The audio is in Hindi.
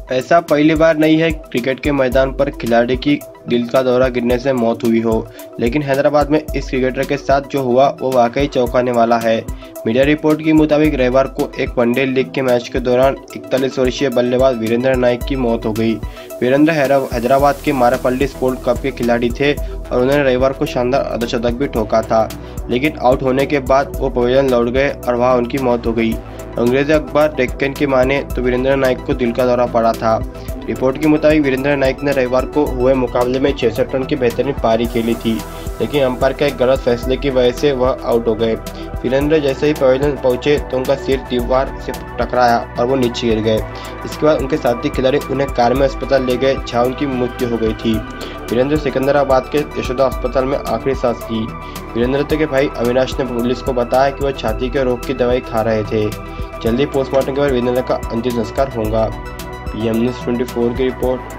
ऐसा पहली बार नहीं है क्रिकेट के मैदान पर खिलाड़ी की दिल का दौरा गिरने से मौत हुई हो, लेकिन हैदराबाद में इस क्रिकेटर के साथ जो हुआ वो वाकई चौंकाने वाला है। मीडिया रिपोर्ट के मुताबिक रविवार को एक वनडे लीग के मैच के दौरान 41 वर्षीय बल्लेबाज वीरेंद्र नाइक की मौत हो गई। वीरेंद्र हैदराबाद के मारापल्ली स्पोर्ट कप के खिलाड़ी थे और उन्होंने रविवार को शानदार अर्धशतक भी ठोका था, लेकिन आउट होने के बाद वो पवेलियन लौट गए और वहां उनकी मौत हो गई। अंग्रेजी अखबार डेक्कन की माने तो वीरेंद्र नाइक को दिल का दौरा पड़ा था। रिपोर्ट के मुताबिक वीरेंद्र नाइक ने रविवार को हुए मुकाबले में 66 रन की बेहतरीन पारी खेली थी, लेकिन अंपायर के एक गलत फैसले की वजह से वह आउट हो गए। वीरेंद्र जैसे ही पवेलियन पहुंचे तो उनका सिर दीवार से टकराया और वो नीचे गिर गए। इसके बाद उनके साथी खिलाड़ी उन्हें कार में अस्पताल ले गए, जहां उनकी मृत्यु हो गई थी। वीरेंद्र सिकंदराबाद के यशोदा अस्पताल में आखिरी सांस ली। वीरेंद्र के भाई अविनाश ने पुलिस को बताया कि वह छाती के रोग की दवाई खा रहे थे। जल्दी पोस्टमार्टम के बाद वीरेंद्र का अंतिम संस्कार होगा। PM News 24 की रिपोर्ट।